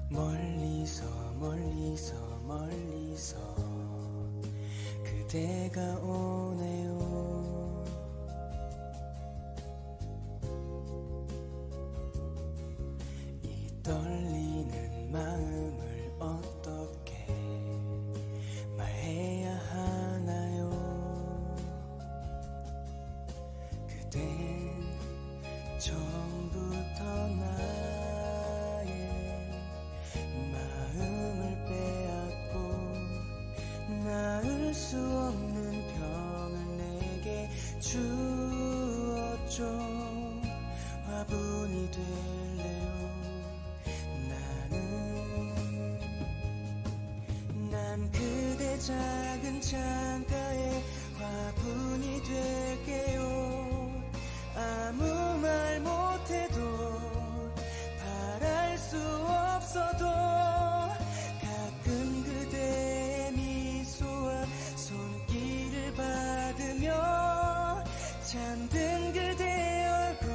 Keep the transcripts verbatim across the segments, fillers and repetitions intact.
멀리서 멀리서 멀리서 그대가 오네요. 이 떨리는 마음을 어떻게 말해야 하나요? 그댄 처음부터 나의 마음을 빼앗고 나을 수 없는 병을 내게 주었죠. 화분이 될래요. 나는 난 그대 작은 창가에 화분이 될게요. 아무 말 못해도 바랄 수 없어도 가끔 그대의 미소와 손길을 받으며 잠든 그대의 얼굴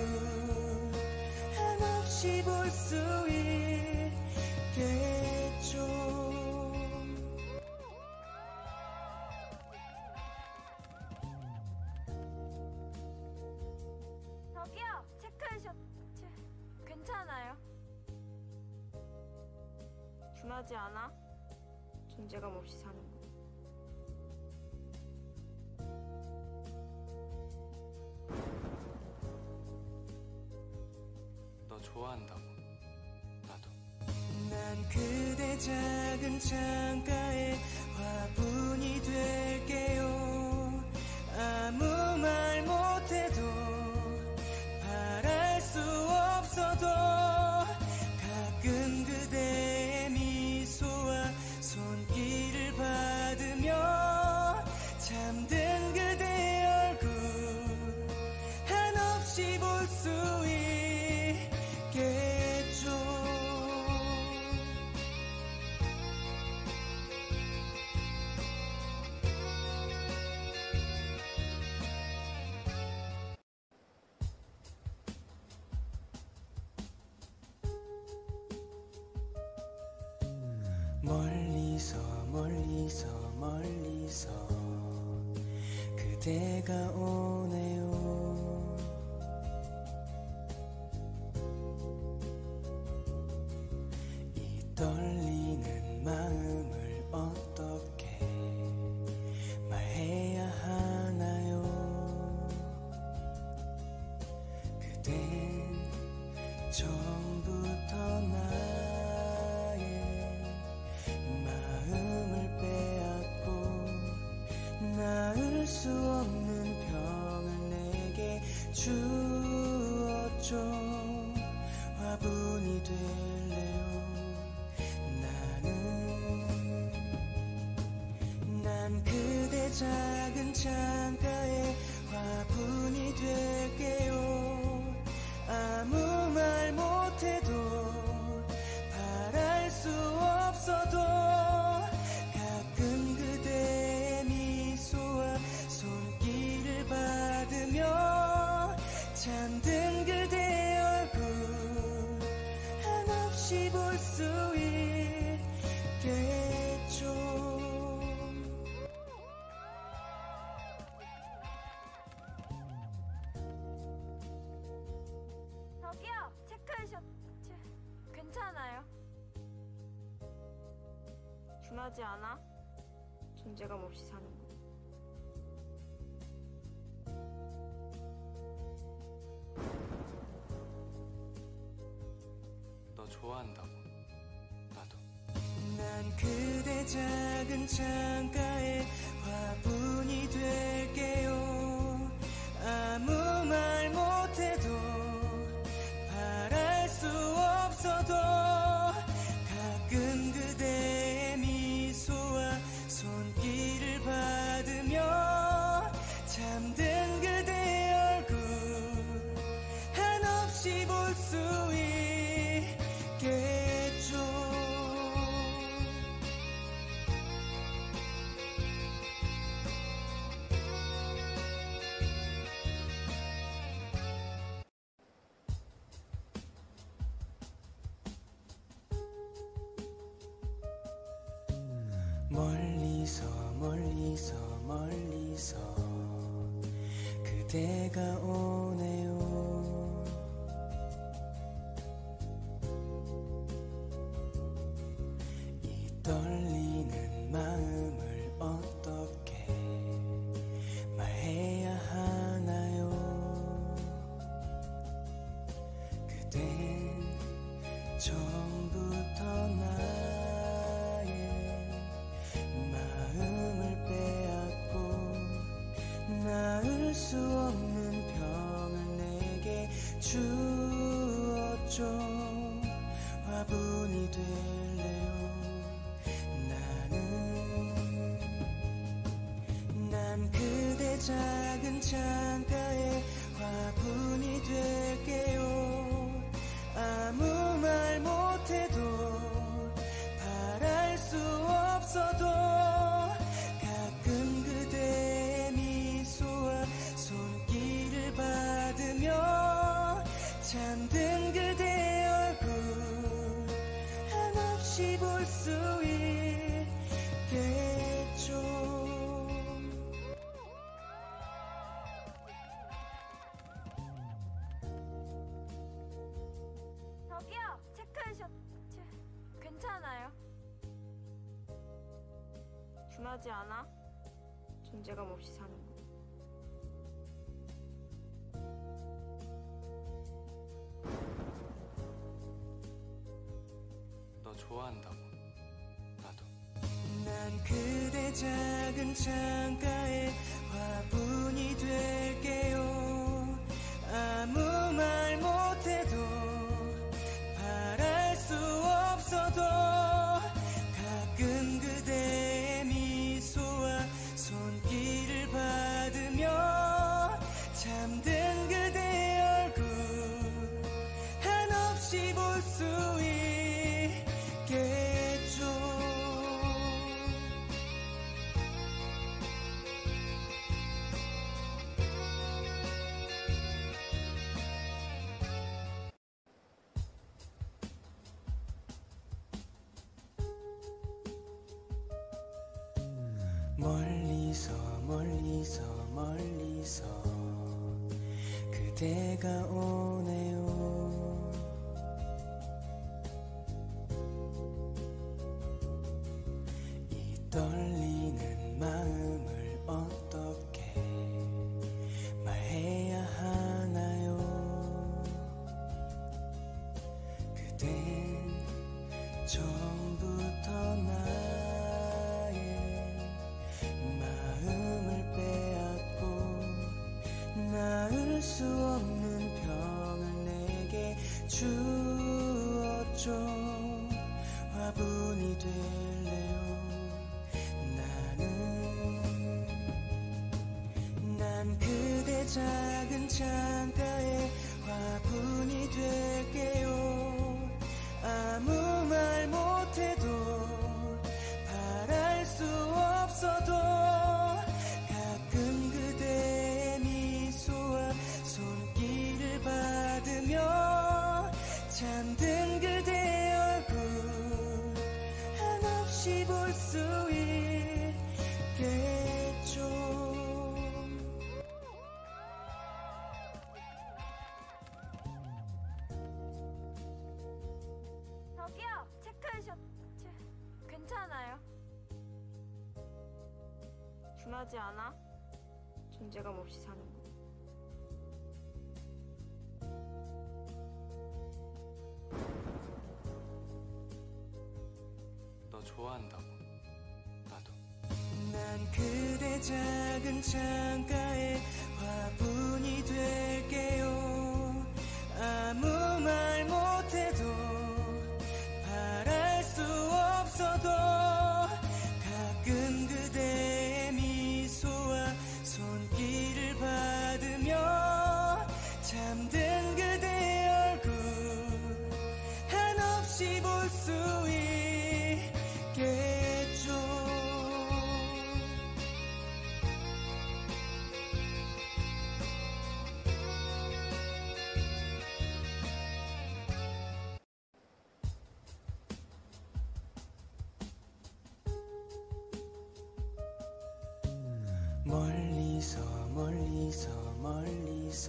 한없이 볼 수 있겠죠. 저기요, 체크해셨... 체... 괜찮아요? 둔하지 않아? 존재감 없이 사는 거. 너 좋아한다고. 나도. 난 그대 작은 창가에 화분이 될게요. 아무 말 못해도 바랄 수 없어도 가끔 그대의 미소와 손길을 받으며 잠든 그대의 얼굴 한없이 볼 수 있겠죠. 멀리서 멀리서 멀리서 그대가 오네요. 이 떨리는 마음을 어떻게 말해야 하나요? 그댄 처음부터 나의 마음을 빼앗고 나을 수 없는 병을 내게 주었죠. 화분이 될래요. 나는 난 그대 작은 창가에 화분이 될게요. 아무 말 못해도 바랄 수 없어도 가끔 그대의 미소와 손길을 받으며 잠든 그대의 얼굴 한없이 볼 수 있겠죠. 저기요, 체크해셨... 체... 괜찮아요? 둔하지 않아? 존재감 없이 사는 거. 너 좋아한다고. 나도. 난 그대 작은 창가에 화분이 될게요. 아무 말 못해도 바랄 수 없어도 가끔 그대의 미소와 손길을 받으며 잠든 그대의 얼굴 한없이 볼 수 있겠죠. 멀리서 멀리서 그대가 오네요. 이 떨리는 마음을 어떻게 말해야 하나요? 그댄 처음부터 나의 마음을 빼앗고 나을 수 없는 병을 내게 주었죠. 화분이 될래요. 나는 난 그대 작은 창가에 화분이 될게요. 아무 말 못해도 바랄 수 없어도 가끔 그대의 미소와 손길을 받으며 잠든 그대의 얼굴 한없이 볼 수 있겠죠. 저기요, 체크인샷 괜찮아요? 준하지 않아? 존재감 없이 사는 거. 너 좋아한다고. 나도. 난 그대 작은 창가에 화분이 될게요. 아무 말 못해도 바랄 수 없어도 가끔 그대의 미소와 손길을 받으며 잠든 그대의 얼굴 한없이 볼 수 있겠죠. 멀리서 멀리서 멀리서 그대가 오네요. 이 떨리는 마음을 어떻게 말해야 하나요? 그댄 처음부터 나의 마음을 빼앗고 나을 수 없는 병을 내게 주었죠. 화분이 될래요. 나는 난 그대 작은 창가에 화분이 될게요. 아무 말 못해도 바랄 수 없어도 가끔 그대의 미소와 손길을 받으며 잠든 그대의 얼굴 한없이 볼 수 있겠죠. 저기요, 체크인샷 괜찮아요? 준하지 않아? 존재감 없이 사는 거. 너 좋아한다고. 나도. 난 그대 작은 창가에 화분이 될게요. 아무 말 못해도 바랄 수 없어도 가끔 그대의 미소와 손길을 받으며 잠든 그대의 얼굴 한없이 볼 수 있겠죠. 멀리서 멀리서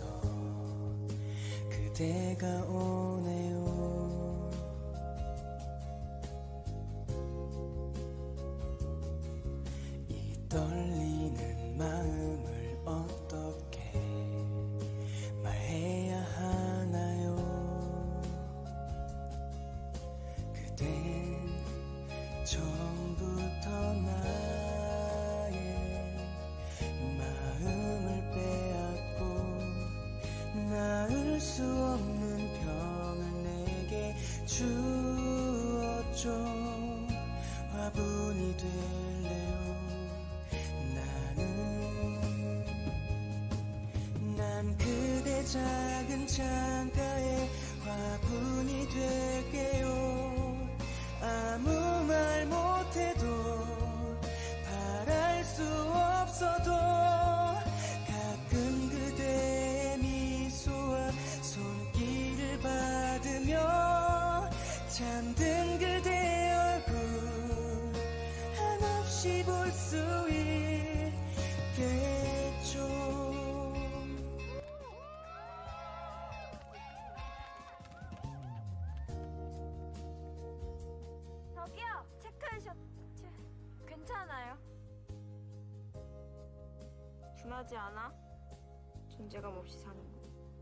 그대가 오네요. 이 떨리는 마음을 어떻게 말해야 하나요? 그댄 처음부터 나의 마음을 빼앗고 나을 수 없는 병을 내게 주었죠. 화분이 될래요. 나는 난 그대 작은 창가에 화분이 될게요. 아무 말 못해도 바랄 수 없어도 가끔 그대의 미소와 손길을 받으며 잠든 그대의 얼굴 한없이 볼 수 있겠죠. 저기요, 체크해셨... 체... 괜찮아요? 둔하지 않아? 존재감 없이 사는 거.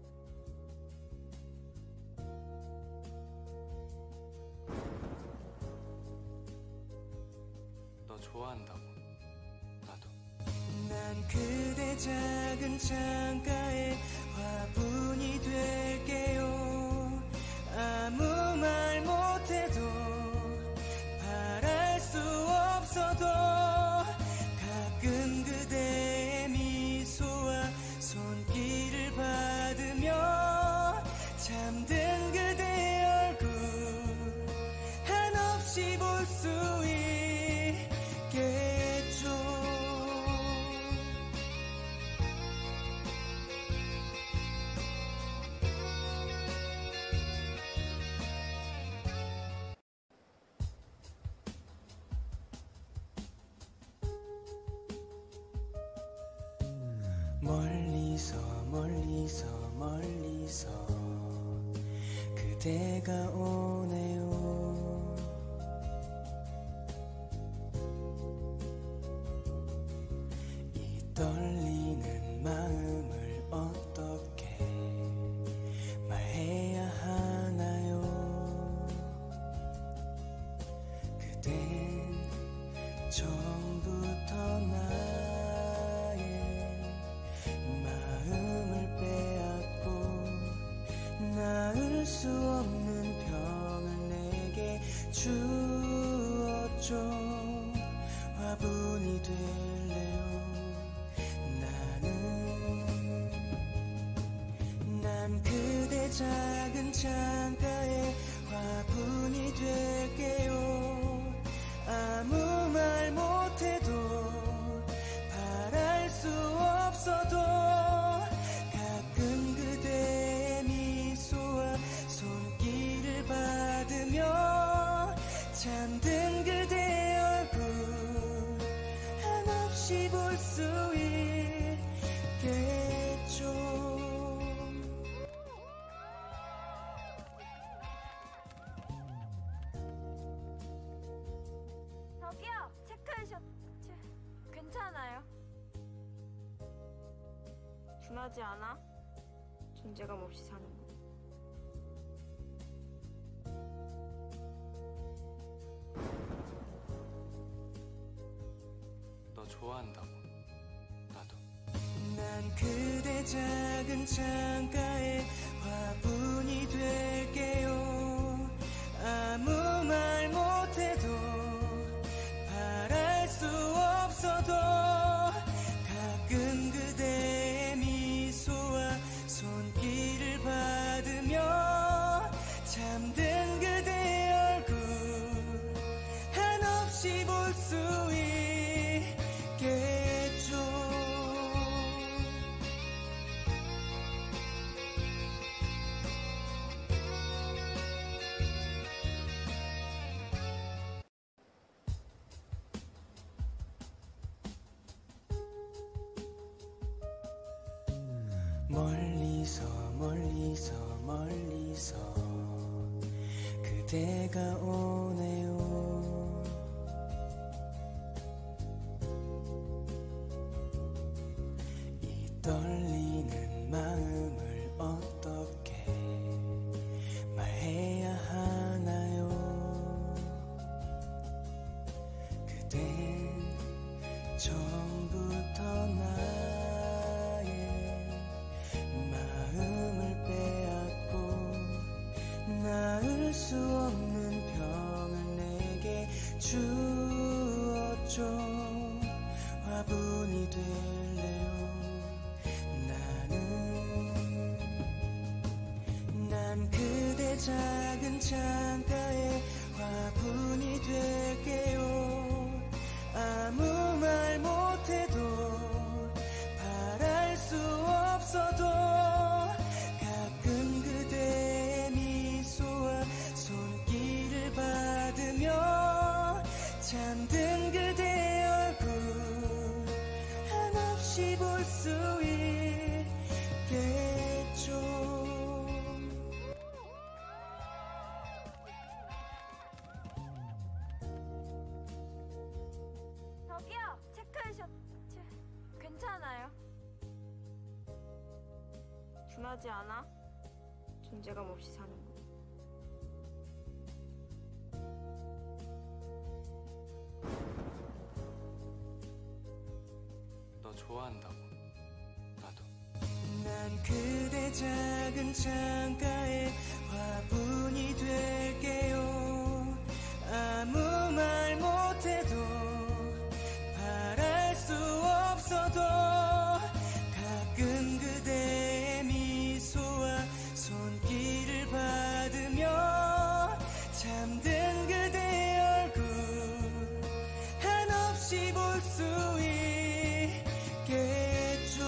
너 좋아한다고. 나도. 난 그대 작은 창가에 화분이 될게요. 아무 말 못해도 바랄 수 없어도 가끔 그대의 미소와 손길을 받으며 잠든 그대의 얼굴 한없이 볼 수 있겠죠. 멀리서 멀리서 멀리서 그대가 오네요. 이 떨리는 마음을 어떻게 말해야 하나요? 그댄 처음부터 나의 마음을 빼앗고 나을 수 없는 병을 내게 주었죠. 화분이 될래요. 나는 난 그대 작은 창가에 화분이 될게요. 아무 말 못해도 바랄 수 없어도 가끔 그대의 미소와 손길을 받으며 잠든 그대의 얼굴 한없이 볼 수 있겠죠. 저기요, 체크해셨... 체... 괜찮아요? 둔하지 않아? 존재감 없이 사는 거. 너 좋아한다고. 나도. 난 그대 작은 창가에 화분이 될게요. 아무 말 못해도 바랄 수 없어도 가끔 그대의 미소와 손길을 받으며 잠든 그대의 얼굴 한없이 볼 수 있겠죠. 멀리서 멀리서 멀리서 그대가 오네요. 이 떨리는 마음을 어떻게 말해야 하나요? 그댄 처음부터 나의 마음을 빼앗고 나을 수 없는 병을 내게 주었죠. 화분이 될래요. 나는 난 그대 작은 창가에 화분이 될게요. 아무 말 못해도 바랄 수 없어도 가끔 그대의 미소와 손길을 받으며 잠든 그대의 얼굴 한없이 볼 수 있겠죠. 저기요, 체크해줘. 괜찮아요? 둔하지 않아? 존재감 없이 사는 거. 너 좋아한다고. 나도. 난 그대 작은 창가에 화분이 될게요. 아무 말 못해도 바랄 수 없어도 가끔 그대의 미소와 손길을 받으며 잠든 그대의 얼굴 한없이 볼 수 있겠죠.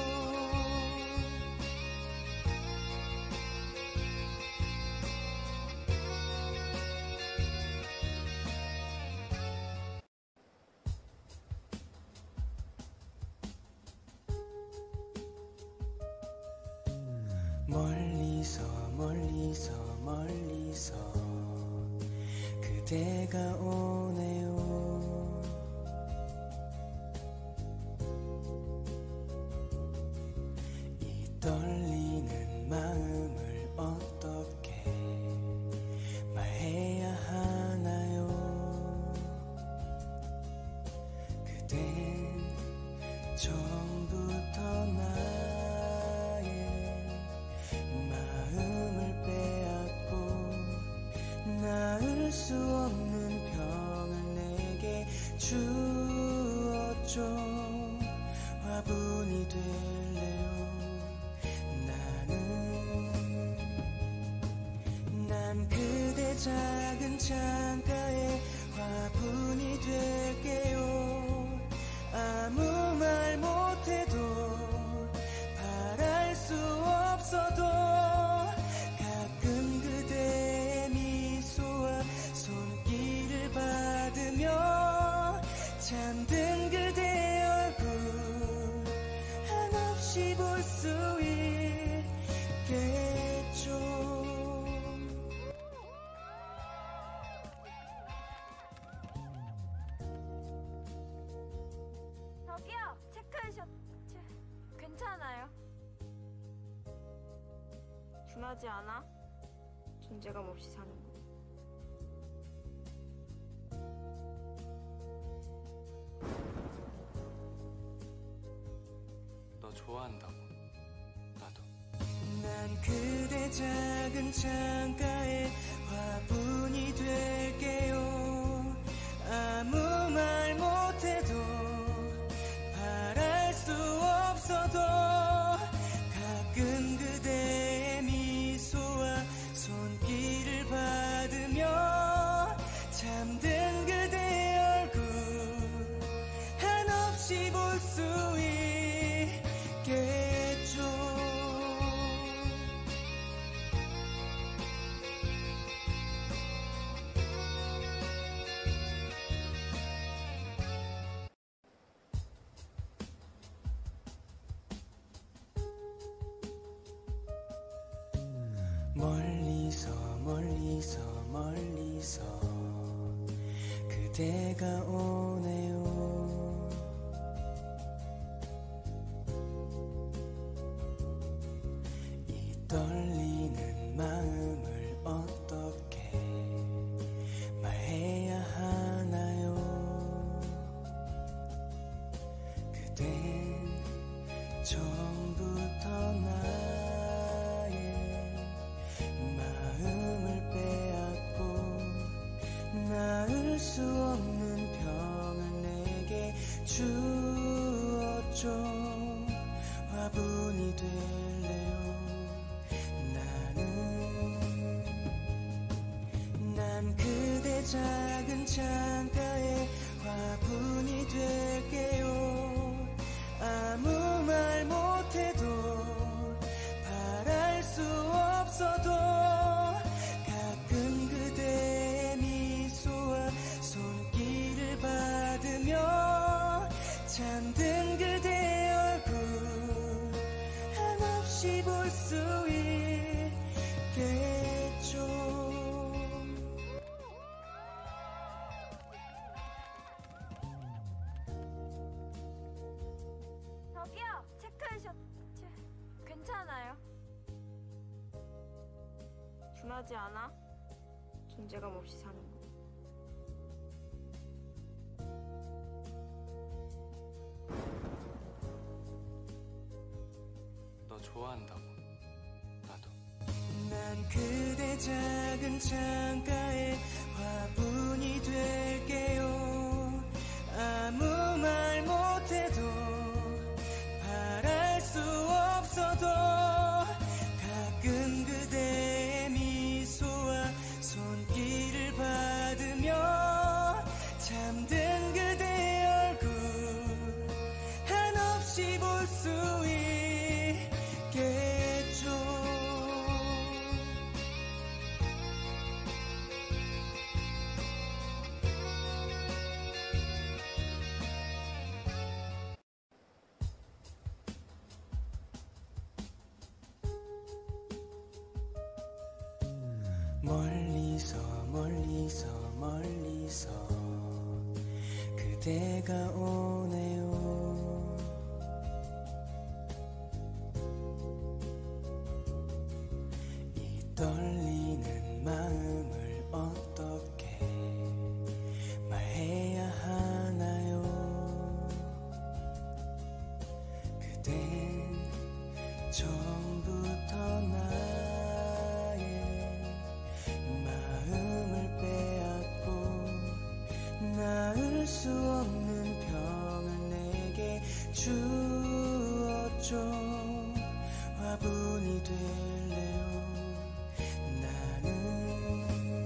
멀리서 멀리서 멀리서 그대가 오네요. 이 떨리는 마음을 어떻게 말해야 하나요? 그댄 처음부터 나의 마음을 빼앗고 나을 수 없는 병을 내게 주었죠. 화분이 될래요. 나는 난 그대 작은 창가에 화분이 될게요. 아무 말 못해도 바랄 수 없어도 가끔 그대의 미소와 손길을 받으며 잠든 그대의 얼굴 한없이 볼 수 있겠죠. 저기요, 체크해줘. 괜찮아요? 둔하지 않아? 존재감 없이 사는 거. 너 좋아한다고. 나도. 난 그대 작은 창가에 화분이 될게요. 아무 말 못해도 바랄 수 없어도 가끔 그대의 미소와 손길을 받으며 잠든 그대의 얼굴 한없이 볼 수 있겠죠. 멀리서 멀리서 멀리서 그대가 오네요. 이 떨리는 마음을 어떻게 말해야 하나요? 그댄 처음부터 나의 마음을 빼앗고 나을 수 없는 병을 내게 주었죠. 화분이 될래요. 나는 난 그대 작은 창가에 화분이 될게요. 아무 말 못해도 바랄 수 없어도 가끔 그대의 미소와 손길을 받으며 잠든 그대의 얼굴 한없이 볼 수 있겠죠. 저기요, 체크해셨... 체... 괜찮아요. 둔하지 않아? 존재감 없이 사는 거. 너 좋아한다고. 나도. 난 그대 작은 창가에 화분이 될게요. 아무 말 못해도 바랄 수 없어도 가끔 그대의 미소와 손길을 받으며 잠든 그대의 얼굴 한없이 볼 수 있겠죠. 멀리서 멀리서 멀리서 그대가 오네요. 이 떨리는 마음을 어떻게 말해야 하나요? 그댄 처음부터 나의 마음을 빼앗고 나을 수 없는 병을 내게 주었죠. 화분이 될래요. 나는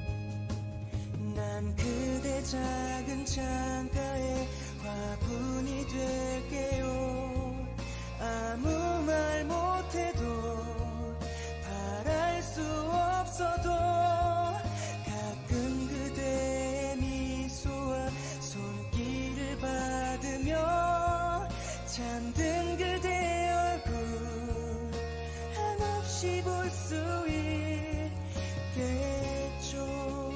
난 그대 작은 창가에 화분이 될게요. 아무 말 못해도 바랄 수 없어도 가끔 그대의 미소와 손길을 받으며 잠든 그대의 얼굴 한없이 볼 수 있겠죠.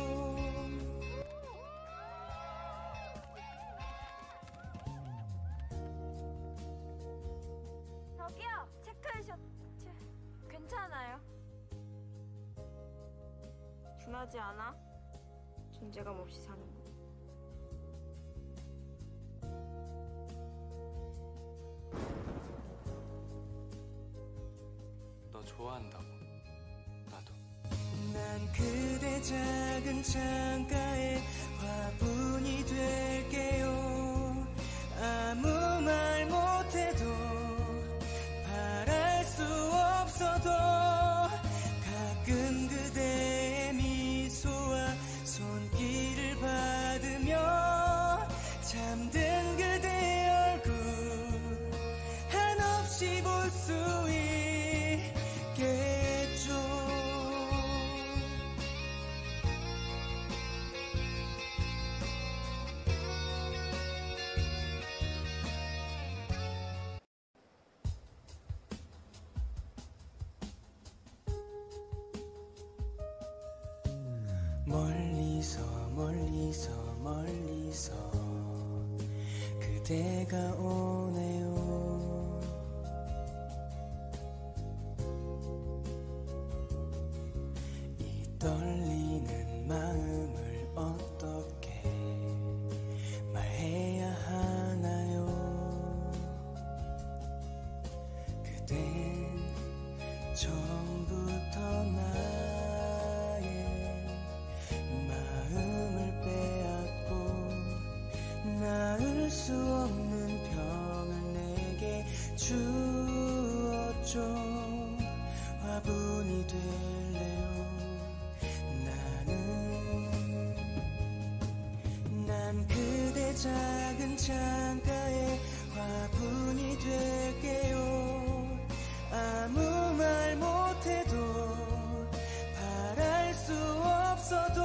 저기요, 체크해셨... 체... 괜찮아요. 둔하지 않아? 존재감 없이 사는 거. 너 좋아한다고. 나도. 난 그대 작은 창가에 화분이 될게요. 아무 말 못해도 바랄 수 없어도 가끔 그대의 미소와 손길을 받으며 잠든 그대의 얼굴 한없이 볼 수 있겠죠. 멀리서 멀리서 멀리서 그대가 오네요. 이 떨리는 마음을 어떻게 말해야 하나요? 그댄 처음부터 나의 마음을 빼앗고 나을 수 없는 병을 내게 주었죠. 화분이 될래요. 나는 난 그대 작은 창가에 화분이 될게요. 아무 말 못해도 바랄 수 없어도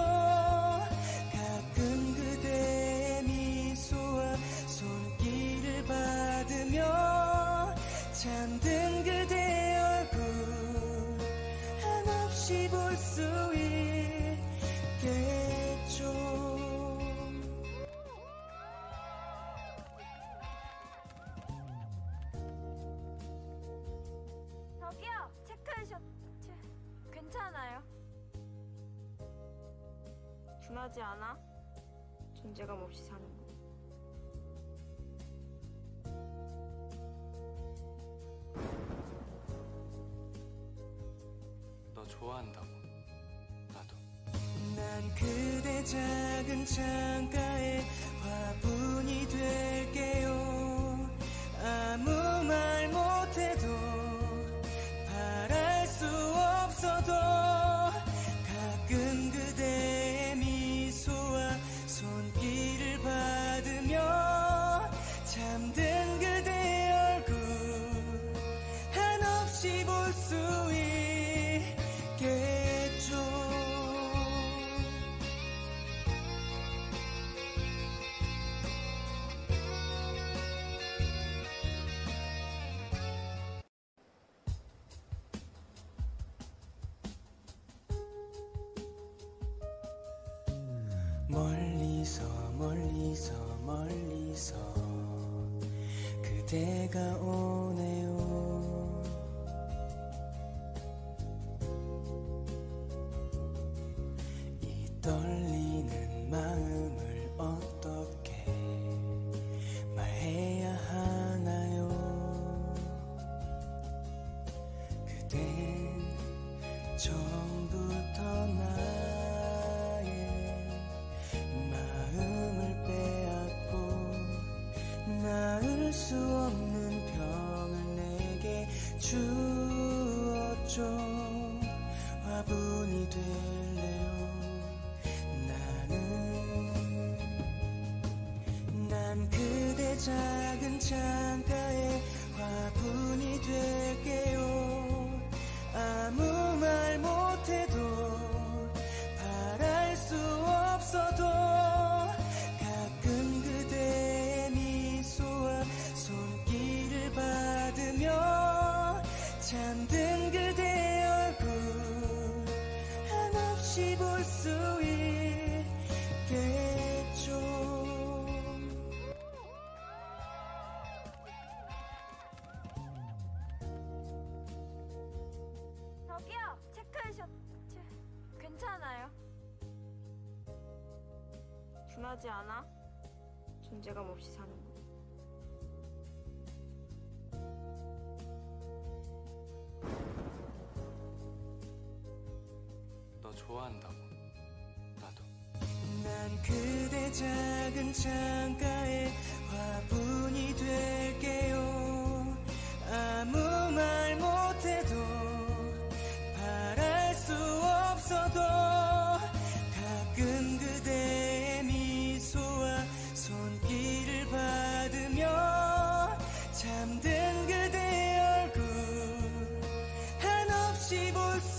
가끔 그대의 미소와 손길을 받으며 잠든 그대의 얼굴 한없이 볼 수 있겠죠. 저기요, 체크해줘. 체, 괜찮아요? 준하지 않아? 존재감 없이 사는 거. 너 좋아한다고 나도. 난 그대 작은 창가에 화분이 될게요. 아무 말 못해도 바랄 수 없어도 가끔 그대의 미소와 손길을 받으며 잠든 그대의 얼굴 한없이 볼 수 있겠죠. 멀리서 멀리서 멀리서 그대가 오네요. 이 떨리는 마음을 어떻게 말해야 하나요? 그댄 처음부터 나의 마음을 빼앗고 나을 수 없는 병을 내게 주었죠. 화분이 될래요. 나는 난 그대 작은 창가에 화분이 될게요. 아무 말 못해도 바랄 수 없어도 가끔 그대의 미소와 손길을 받으며 잠든 그대의 얼굴 한없이 볼 수 있겠죠. 저기요, 체크해줘. 체, 괜찮아요? 준하지 않아? 존재감 없이 사는 거. 너 좋아한다고 나도. 난 그대 작은 창가에 화분이 될게요. 아무 말 못해도 바랄 수 없어도 가끔 그대의 미소와 손길을 받으며 잠든 그대의 얼굴 한없이 볼 수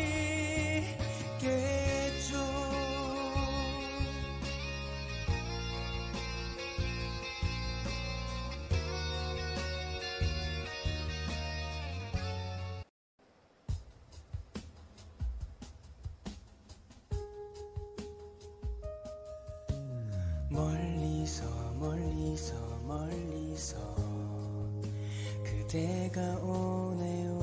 있겠죠. 멀리서 멀리서 그대가 오네요.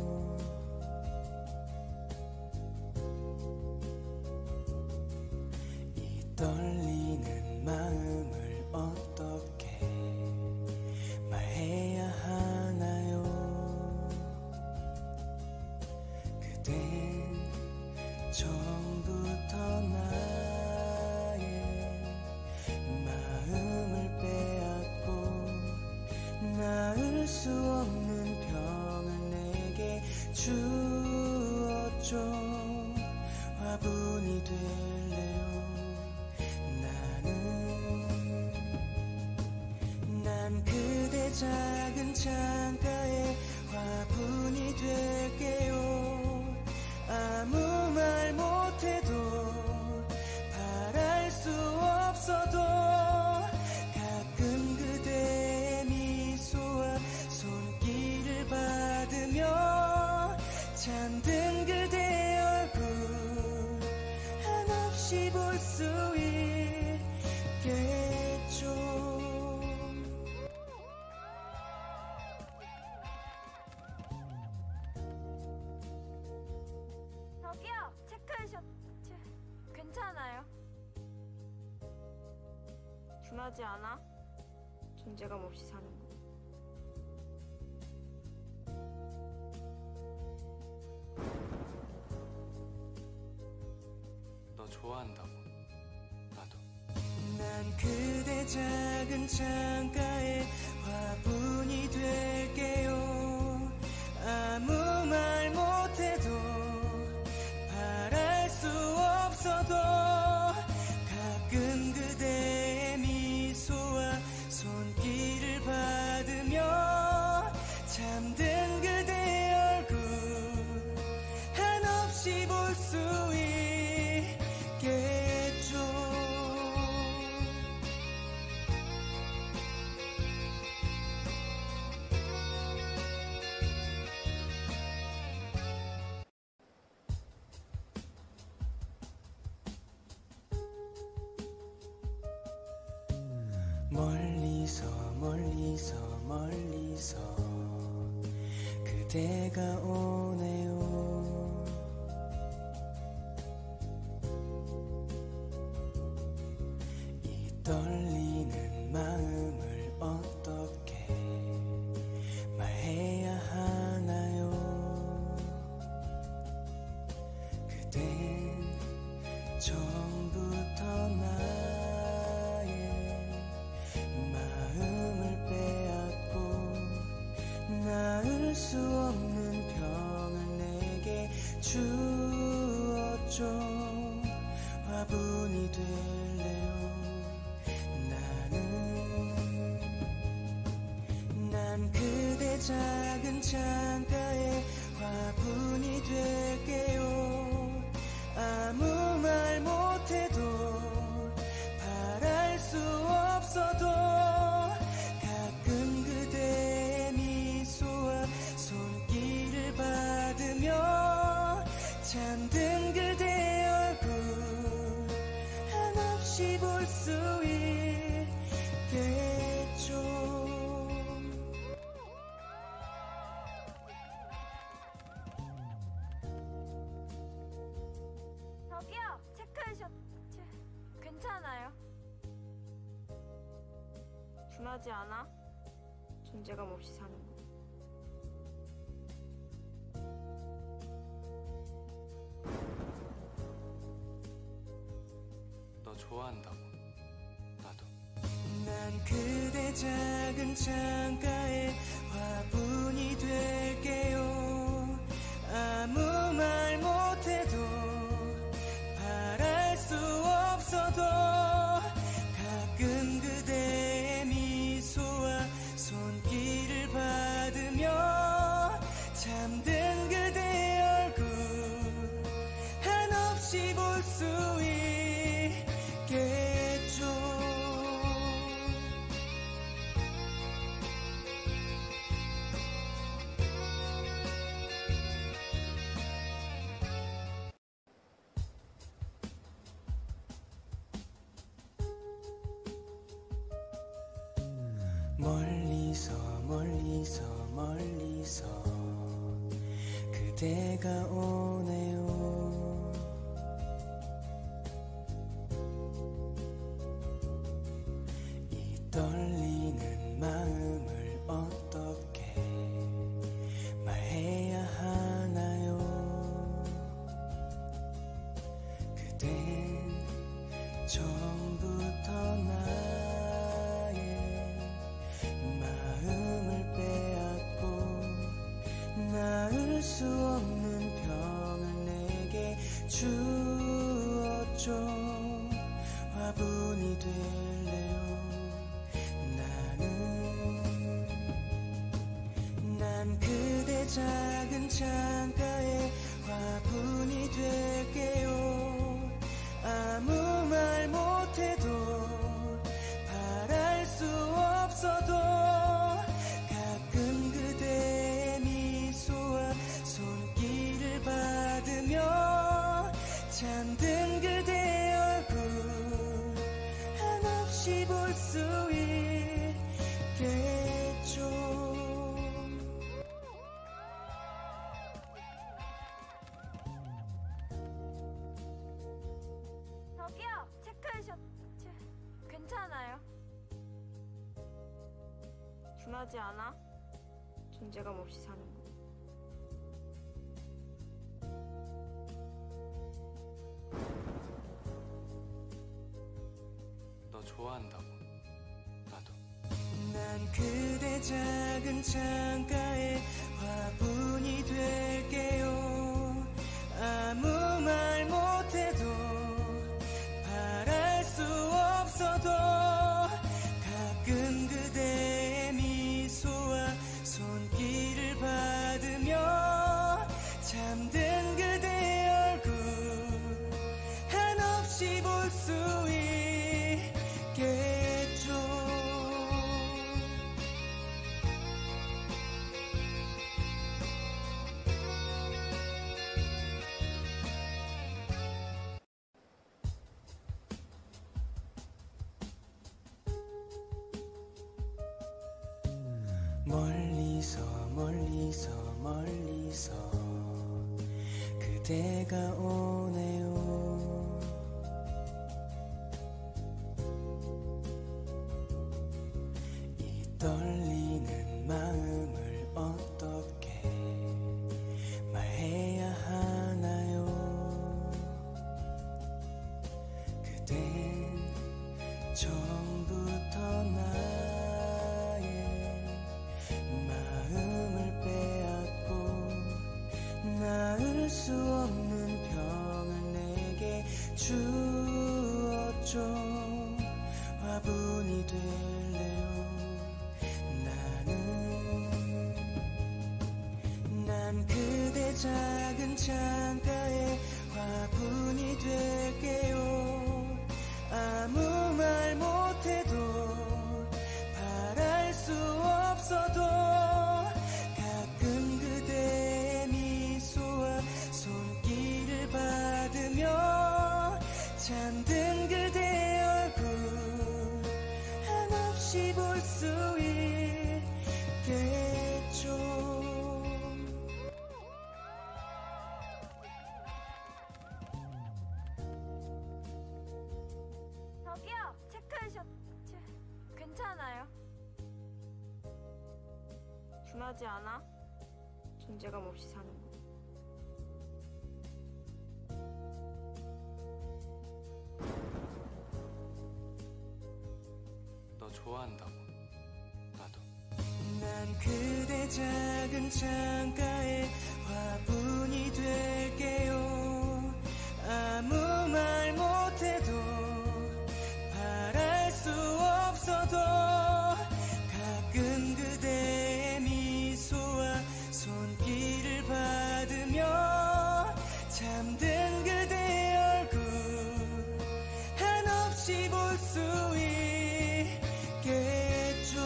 이 떨리는 마음을 어떻게 말해야 하나요? 그댄 처음부터 나의 마음을 빼앗고 나을 수 없는 병을 내게 주었죠. 화분이 될래요. 나는 난 그대 작은 창가에 화분이 될게요. 아무 말 못해도 바랄 수 없어도 가끔 그대의 미소와 손길을 받으며 잠든 그대의 얼굴 한없이 볼 수 있겠죠. 저기요, 체크해셨... 체... 괜찮아요. 둔하지 않아? 존재감 없이 사는 거. 너 좋아한다고. 나도. 난 그대 작은 창가에 화분이 될게요. 아무 말 못해도 바랄 수 없어도 가끔 그대의 미소와 손길을 받으며 잠든 그대의 얼굴 한없이 볼 수 있겠죠. 멀리서 멀리서 멀리서 그대가 오네요. 이 떨리는 마음을 어떻게 말해야 하나요? 그댄 처음부터 나의 마음을 빼앗고 나을 수 없는 병을 내게 주었죠. 화분이 될래요. 나는 난 그대 작은 창가에 화분이 될게요. 아무 말 못해도 바랄 수 없어도 가끔 그대의 미소와 손길을 받으며 잠든 그대의 얼굴 한없이 볼 수 있겠죠. 저기요, 체크해셨... 체... 괜찮아요. 둔하지 않아? 존재감 없이 사는 거. 너 좋아한다고. 나도. 난 그대 작은 창가에 화분이 될게요. 아무 말 못해도 바랄 수 없어도 가끔 그대의 미소와 손길을 받으며 잠든 그대의 얼굴 한없이 볼 수 있겠죠. 그대가 오네요. 이 떨리는 마음을 어떻게 말해야 하나요? 그댄 처음부터 나의 마음을 빼앗고 나을 수 없는 병을 내게 주었죠. 화분이 될래요. 나는 난 그대 작은 창가에 화분이 될게요. 아무 말 못해도 바랄 수 없어도 가끔 그대의 미소와 손길을 받으며 잠든 그대의 얼굴 한없이 볼 수 있겠죠. 저기요, 체크해줘. 괜찮아요? 준하지 않아? 존재감 없이 사는 거. 너 좋아한다고. 나도. 난 그대 작은 창가에 화분이 될게요. 아무 말 못해도 바랄 수 없어도 가끔 그대의 미소와 손길을 받으며 잠든 그대의 얼굴 한없이 볼 수 있겠죠. 멀리서 멀리서 멀리서 그대가 오네요. 이 떨리는 마음을 어떻게 말해야 하나요? 그댄 처음부터 나의 마음을 빼앗고 나을 수 없는 병을 내게 주었죠. 화분이 될래요. 나는 난 그대 작은 창가에 화분이 될게요. 아무 말 못해도 바랄 수 없어도 가끔 그대의 미소와 손길을 받으며 잠든 그대의 얼굴 한없이 볼 수 있겠죠. 저기요, 체크해줘. 괜찮아요? 준하지 않아? 존재감 없이 사는 거. 너 좋아한다고. 나도. 난 그대 작은 창가에 화분이 될게요. 아무 말 못해도 바랄 수 없어도 가끔 그대의 미소와 손길을 받으며 잠든 그대의 얼굴 한없이 볼 수 있겠죠.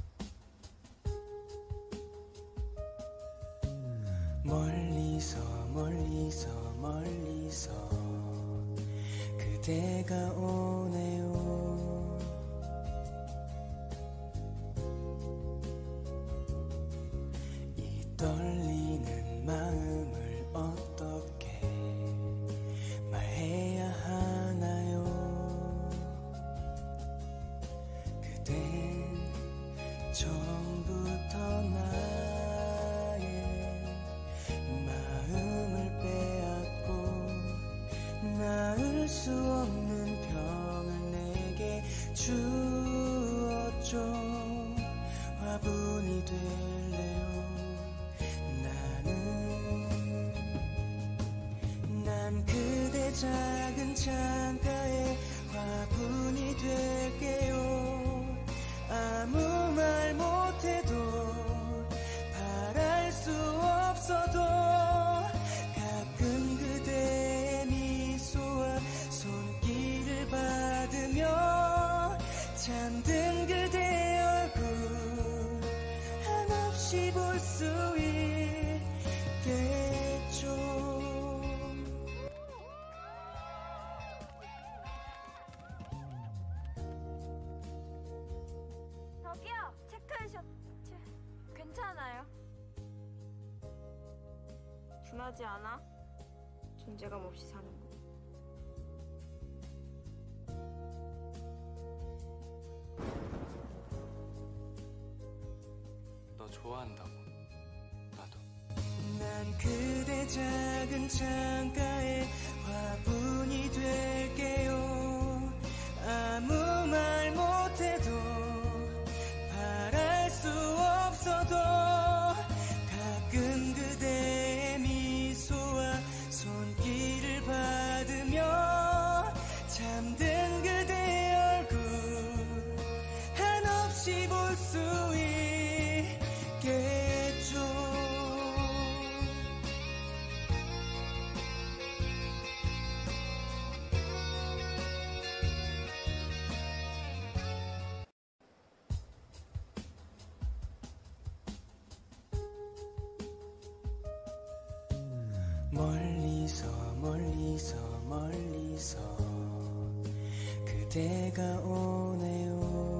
멀리서 멀리서 멀리서 그대가 오네요. 이 떨리는 마음을 어떻게 말해야 하나요? 그댄 처음부터 나의 마음을 빼앗고 나을 수 없는 병을 내게 주었죠. 화분이 될래요. 나는 난 그대 작은 창가에 화분이 될게요. 아무 말 못해도 바랄 수 없어도 가끔 그대의 미소와 손길을 받으며 잠든 그대의 얼굴 한없이 볼 수 있겠죠. 저기요, 체크해셨... 체... 괜찮아요? 둔하지 않아? 존재감 없이 사는 거. 너 좋아한다고. 나도. 난 그대 작은 창가에 화분이 될게요. 아무 말 못해도 바랄 수 없어도 가끔 그대의 미소와 손길을 받으며 잠든 그대의 얼굴 한없이 볼 수 있겠죠. 멀리서 멀리서 멀리서 그대가 오네요.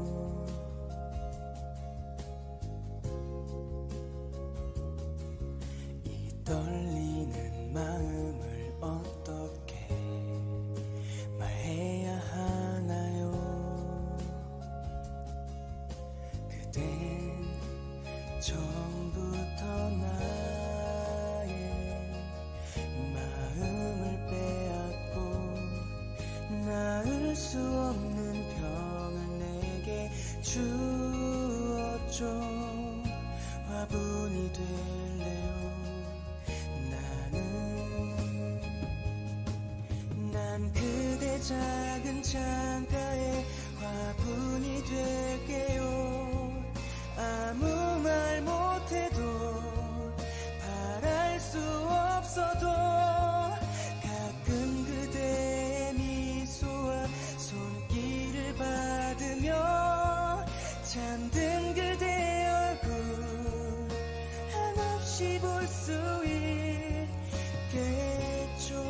이 떨리는 마음을 어떻게 말해야 하나요? 그댄 처음부터 나의 마음을 빼앗고 나을 수 없는 병을 내게 주었죠. 화분이 될래요. 나는 난 그대 작은 창가에 화분이 될게요. 아무 말 못해도 바랄 수 없어도 가끔 그대의 미소와 손길을 받으며 잠든 그대의 얼굴 한없이 볼 수 있겠죠.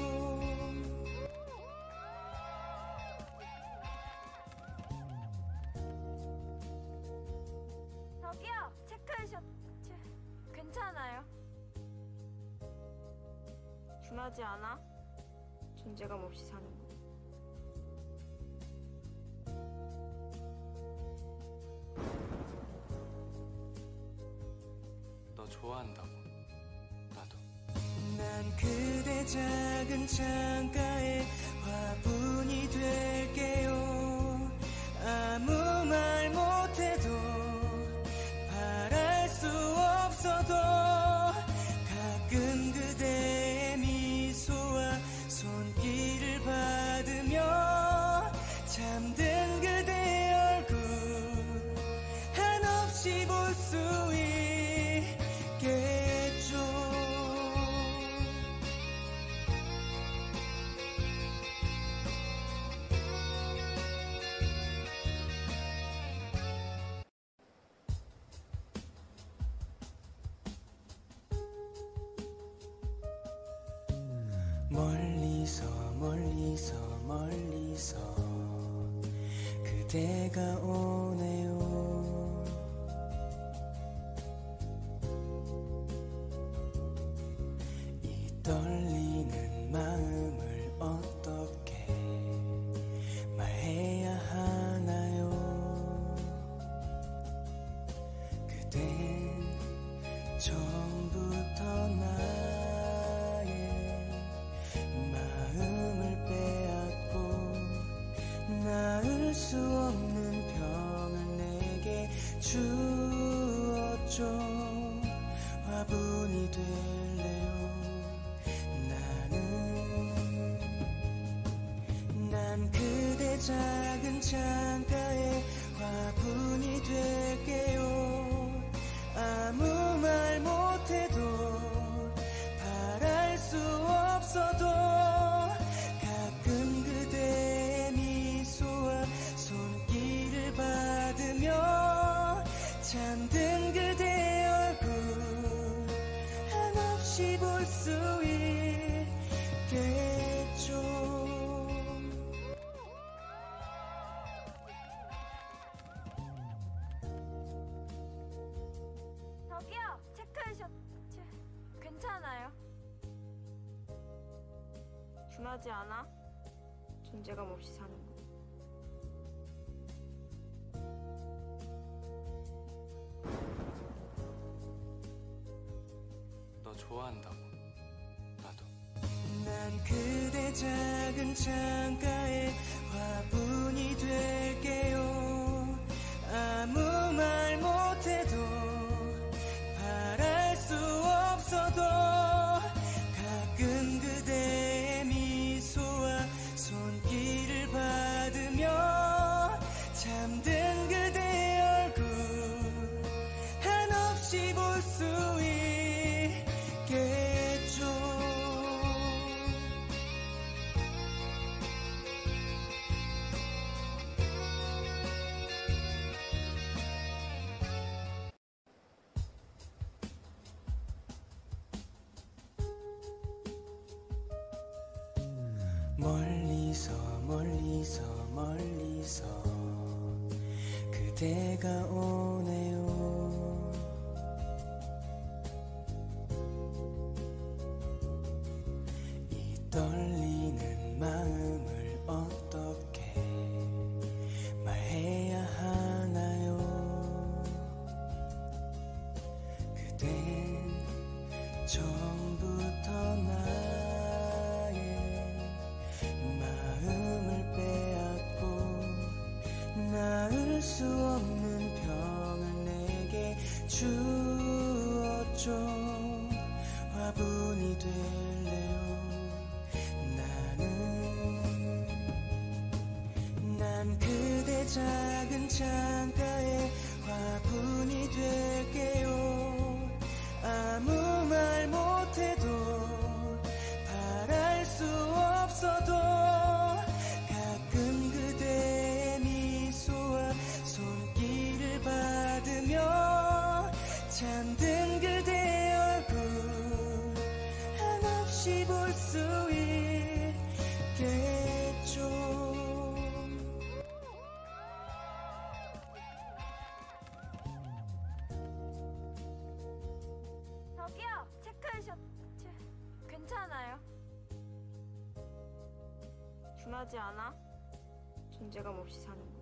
저기요, 체크해셨... 체... 괜찮아요? 둔하지 않아? 존재감 없이 사는 거. 너 좋아한다고. 나도. 난 그대 작은 창가에 화분이 될게요. 아무 말 못해도 바랄 수 없어도 가끔 그대의 미소와 손길을 받으며 잠든 그대의 얼굴 한없이 볼 수 있겠죠. 멀리서 멀리서 멀리서 그대가 오네요. 이 떨리는 마음을 어떻게 말해야 하나요? 그댄 처음부터 나의 마음을 빼앗고 나을 수 없는 병을 내게 주었죠. 화분이 될래요. 나는 난 그대 작은 창가에 화분이 될게요. 아무 말 못해도 바랄 수 없어도 가끔 그대의 미소와 손길을 받으며 잠든 그대의 얼굴 한없이 볼 수 있겠죠. 저기요, 체크해셨... 괜찮아요? 준하지 않아? 존재감 없이 사는 거. 너 좋아한다고. 나도. 난 그대 작은 창가에 화분이 될게요. 아무 말 못해도 바랄 수 없어도 가끔 그대의 미소와 손길을 받으며 잠든 그대의 얼굴 한없이 볼 수 있겠죠. 멀리서 멀리서 멀리서 그대가 오네요. 이 떨리는 마음을 어떻게 말해야 하나요? 그댄 처음부터 나의 마음을 빼앗고 나을 수 없는 병을 내게 주었죠. 화분이 될래요. 나는 난 그대 작은 창가에 화분이 될게요. 아무 말 못해도 바랄 수 없어도 가끔 그대의 미소와 손길을 받으며 잠든 그대의 얼굴 한없이 볼 수 있겠죠. 저기요, 체크해셨... 괜찮아요? 준하지 않아? 존재감 없이 사는 거.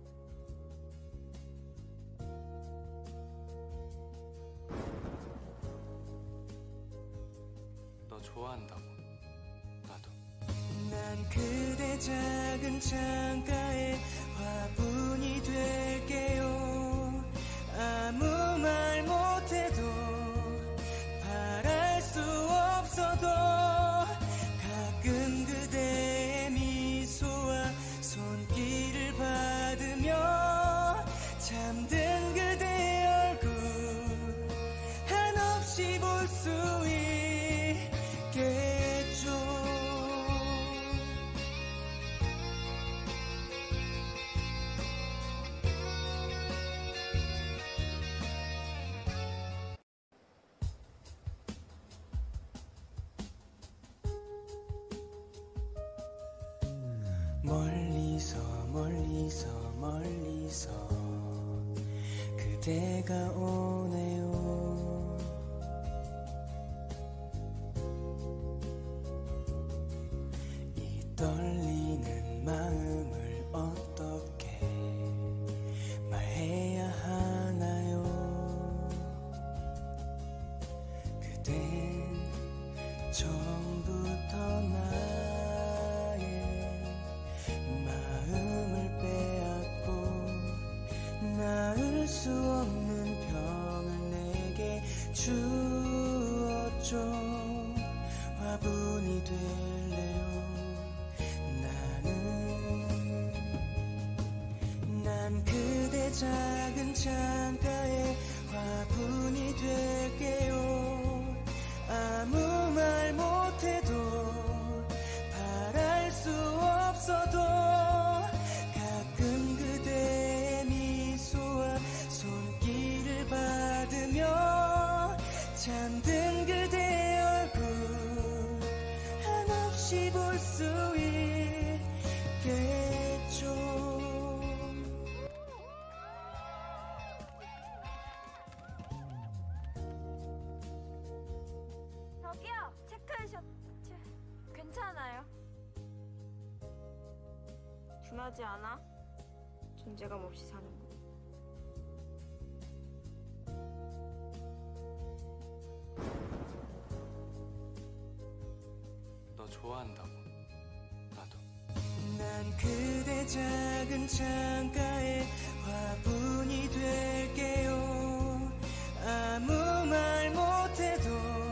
너 좋아한다고. 나도. 난 그대 작은 창가에 화분이 될게요. 아무 말 못해도 바랄 수 없어도 가끔 그대의 미소와 손길을 받으며 잠든 그대의 얼굴 한없이 볼 수 있겠죠. 멀리서 멀리서 멀리서 그대가 오네요. 이 떨리는 마음을 어떻게 말해야 하나요? 그댄 처음부터 나의 마음을 빼앗고 나을 수 없는 병을 내게 주었죠. 화분이 될래요. 나는 난 그대 작은 창가에 화분이 될게요. 아무 말 못해도 바랄 수 없어도 가끔 그대의 미소와 손길을 받으며 잠든 그대의 얼굴 한없이 볼 수 있겠죠. 저기요, 체크샷 괜찮아요? 둔하지 않아? 존재감 없이 사는 거. 너 좋아한다고. 나도. 난 그대 작은 창가에 화분이 될게요. 아무 말 못해도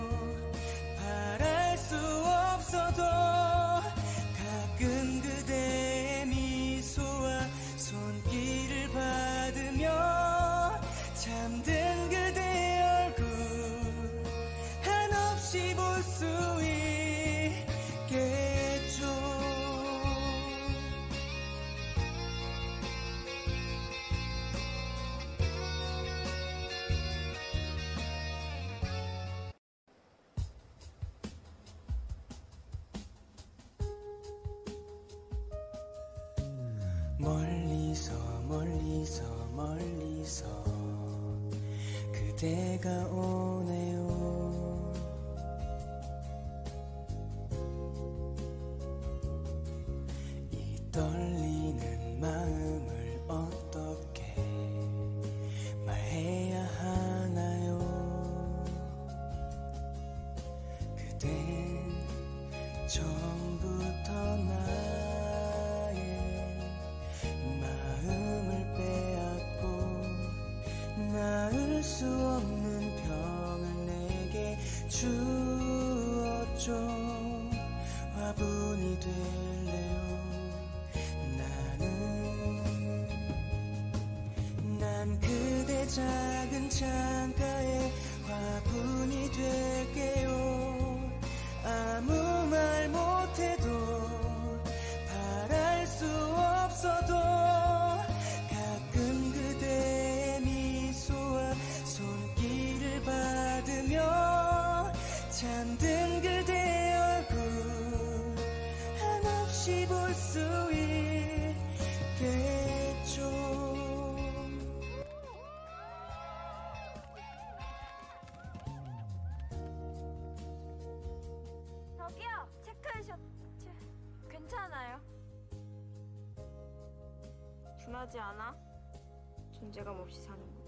바랄 수 없어도 가끔 그대의 미소와 손길을 받으며 잠든 그대의 얼굴 한없이 볼 수 있겠죠. 멀리서 멀리서 멀리서 그대가 오네요. 이 떨리는 마음을 어떻게 말해야 하나요? 그댄 처음부터 나의 마음을 빼앗고 나을 수 없는 병을 내게 주었죠. 화분이 될래요. 나는 난 그대 작은 창가에 화분이 될게요. 아무 말 못해도 바랄 수 없어도 가끔 그대의 미소와 손길을 받으며 잠든 그대의 얼굴 한없이 볼 수 있겠죠. 저기요, 체크샷 괜찮아요? 둔하지 않아? 존재감 없이 사는 거.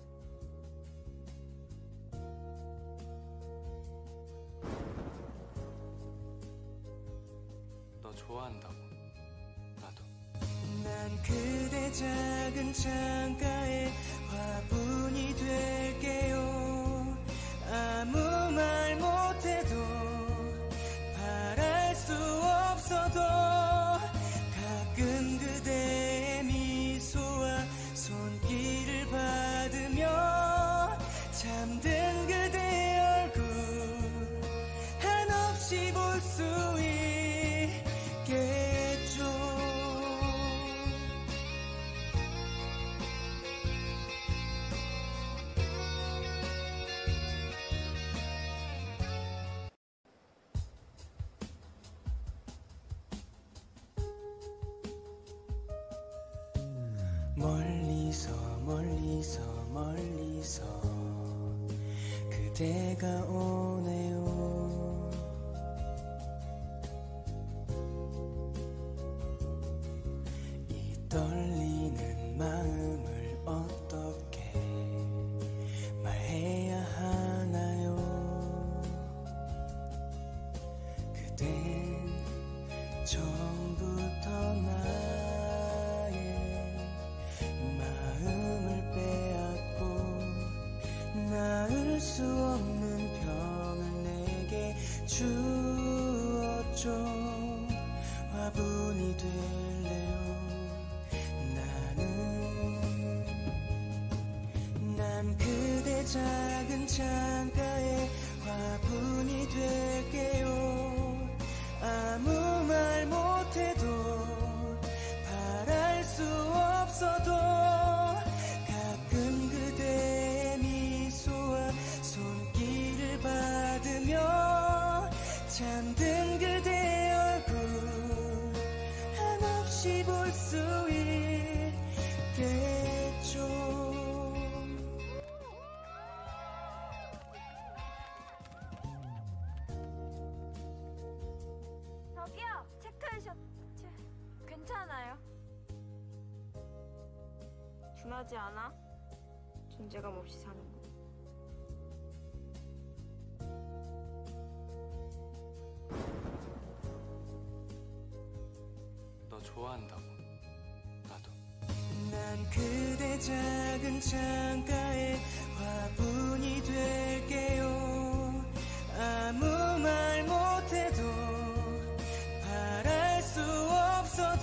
너 좋아한다고. 나도. 난 그대 작은 창가에 화분이 될게요. 아무 말 못해도 바랄 수 없어도 가끔 그대의 미소와 손길을 받으며 잠든 그대의 얼굴 한없이 볼 수 있겠죠. 멀리서 멀리서 멀리서 그대가 오네요. 이 떨리는 마음을 어떻게 말해야 하나요? 그댄 처음부터 나의 마음을 빼앗고 나을 수 없는 병을 내게 주었죠. 화분이 될래요. 나는 난 그대 작은 창가에 화분이 될게요. 아무 말 못해도 바랄 수 없어도 가끔 그대의 미소와 손길을 받으며 잠든 그대의 얼굴 한없이 볼 수 있겠죠. 저기요, 체크해셔. 체, 괜찮아요? 둔하지 않아? 존재감 없이 사는 거. 너 좋아한다고. 나도. 난 그대 작은 창가에 화분이 될게요. 아무 말 못해도 바랄 수 없어도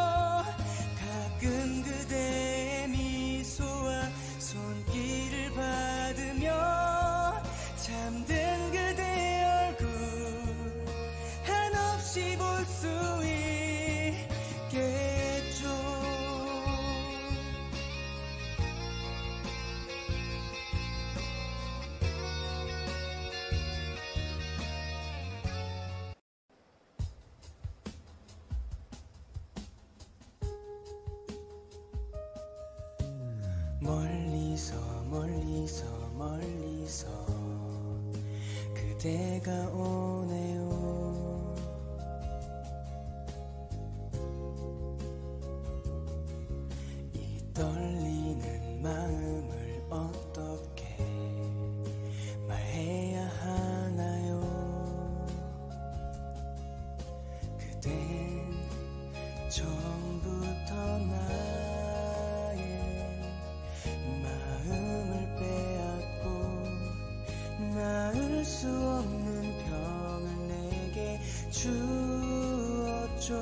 가끔 그대의 미소와 손길을 받으며 잠든 그대의 얼굴 한없이 볼 수 있겠죠. 멀리서 멀리서 멀리서 그대가 오네요. 이 떨리는 마음을 어떻게 말해야 하나요? 그댄 처음부터 나의 마음을 빼앗고 나을 수 없는 병을 내게 주었죠.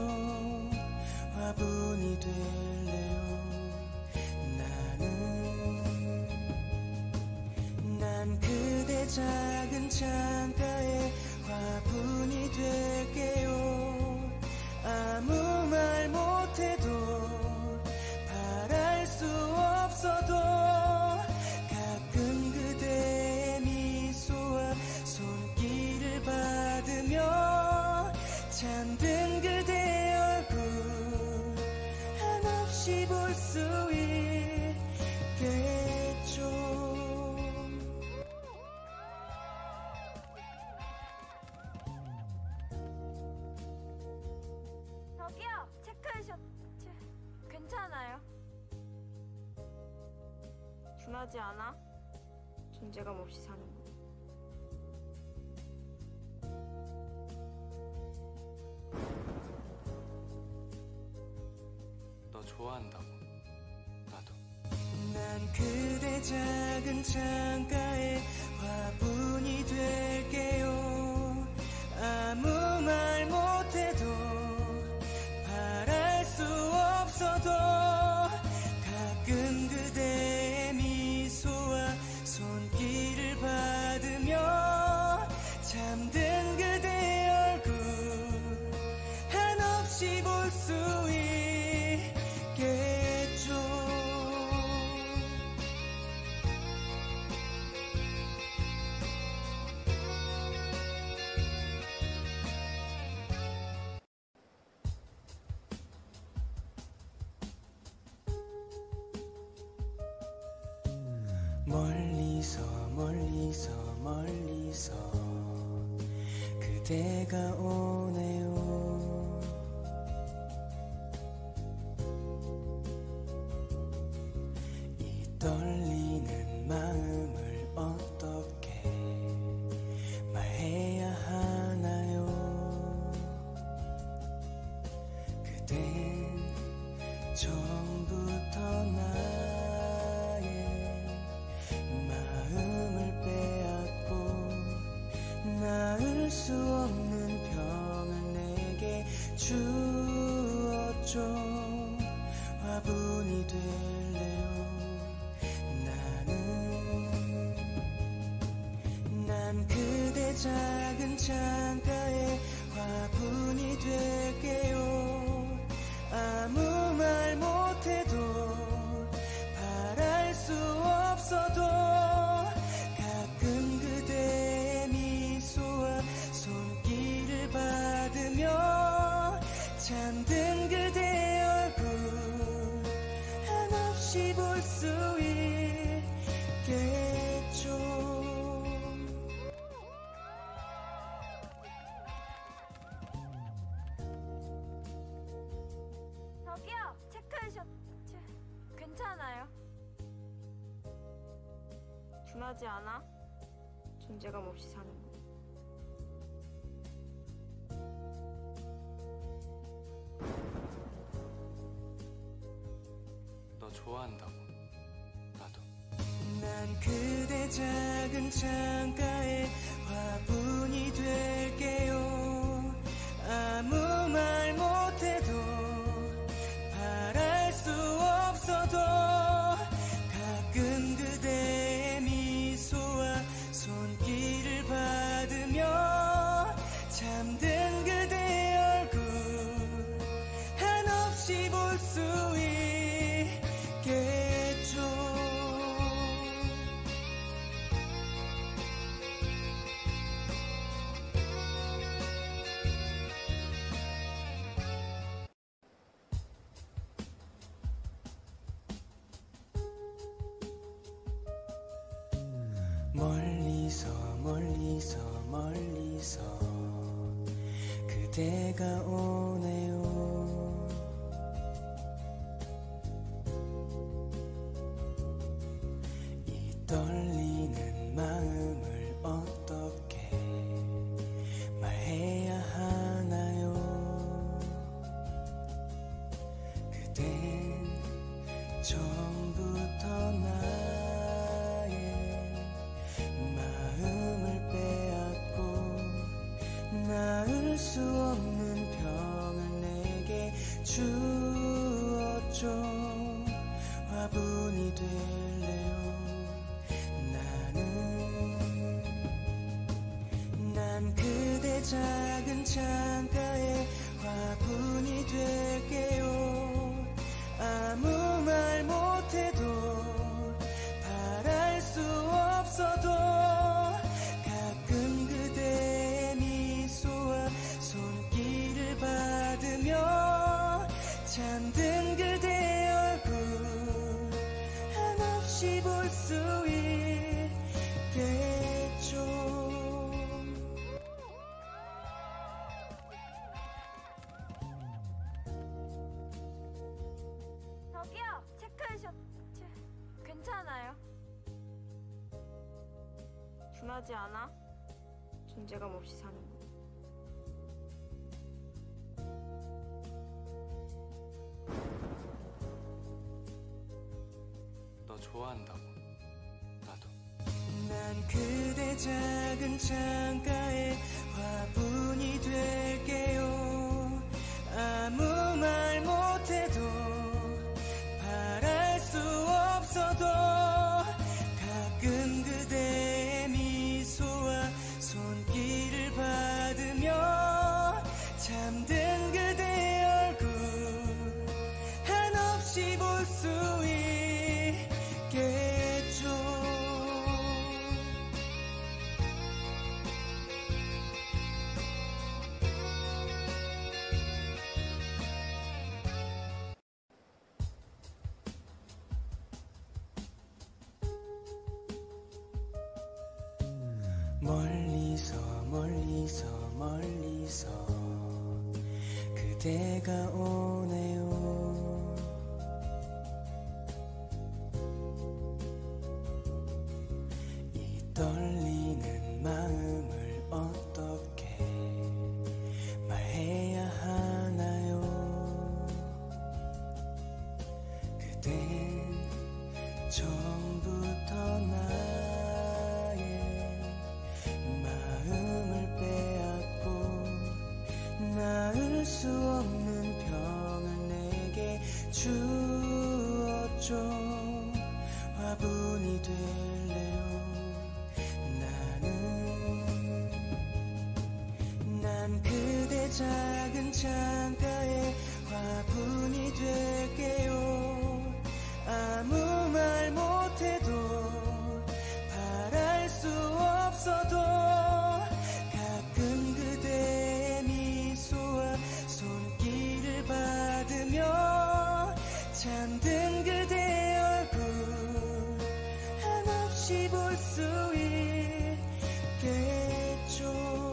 화분이 될래요. 나는 난 그대 작은 창가에 화분이 될게요. 아무 말 못해도 바랄 수 없어도 가끔 그대의 미소와 손길을 받으며 잠든 그대의 얼굴 한없이 볼 수 있겠죠. 저기요, 체크해셔. 체, 괜찮아요? 둔하지 않아? 존재감 없이 사는 거. 너 좋아한다고. 나도. 난 그대 작은 창가에 화분이 될게요. 아무 말 못해도 바랄 수 없어도 가끔 그대의 미소와 손길을 받으며 잠든 그대의 얼굴 한없이 볼 수 있겠죠. 멀리서 멀리서 멀리서 그대가 오네요. 이 떨리는 마음을 어떻게 말해야 하나요? 그댄 처음부터 나의 마음을 빼앗고 나을 수 없는 병을 내게 주었죠. 화분이 될래요. 나는 난 그대 작은 창가에 화분이 될게요. 아무 말 못해도 바랄 수 없어도 가끔 그대의 미소와 손길을 받으며 잠든 그대의 얼굴 한없이 볼 수 있겠죠. 저기요, 체크해셨... 괜찮아요? 둔하지 않아? 존재감 없이 사는 거. 너 좋아한다고. 나도. 난 그대 작은 창가에 화분이 될게요. 아무 말 못해도 바랄 수 없어도 가끔 그대의 미소와 손길을 받으며 잠든 그대의 얼굴 한없이 볼 수 있겠죠. 멀리서 멀리서 멀리서 그대가 오네요. 이 떨리는 마음을 어떻게 말해야 하나요? 그댄 처음부터 나의 마음을 빼앗고 나을 수 없는 병을 내게 주었죠. 화분이 될래요. 나는 난 그대 작은 창가에 화분이 될게요. 아무 말 못해도 바랄 수 없어도 가끔 그대의 미소와 손길을 받으며 잠든 그대의 얼굴 한없이 볼 수 있겠죠. 저기요, 체크해셨... 괜찮아요? 둔하지 않아? 존재감 없이 사는 거. 너 좋아한다고. 나도. 난 그대 작은 창가에 화분이 될게요. 아무 말 못해도 바랄 수 없어도 가끔 그대의 미소와 손길을 받으며 잠든 그대의 얼굴 한없이 볼 수 있겠죠. 멀리서 멀리서 멀리서 그대가 오네요. 이 떨리는 마음을 어떻게 말해야 하나요? 그댄 처음부터 나의 마음을 빼앗고 나을 수 없는 병을 내게 주었죠. 화분이 될래요. 나는 난 그대 작은 창가에 화분이 될게요. 아무 말 못해도 바랄 수 없어도 가끔 그대의 미소와 손길을 받으며 잠든 그대의 얼굴 한없이 볼 수 있겠죠.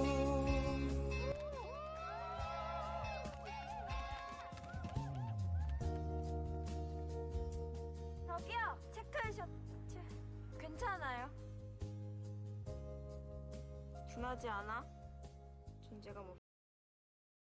저기요, 체크해줘. 체, 괜찮아요. 둔하지 않아? 존재감 없어.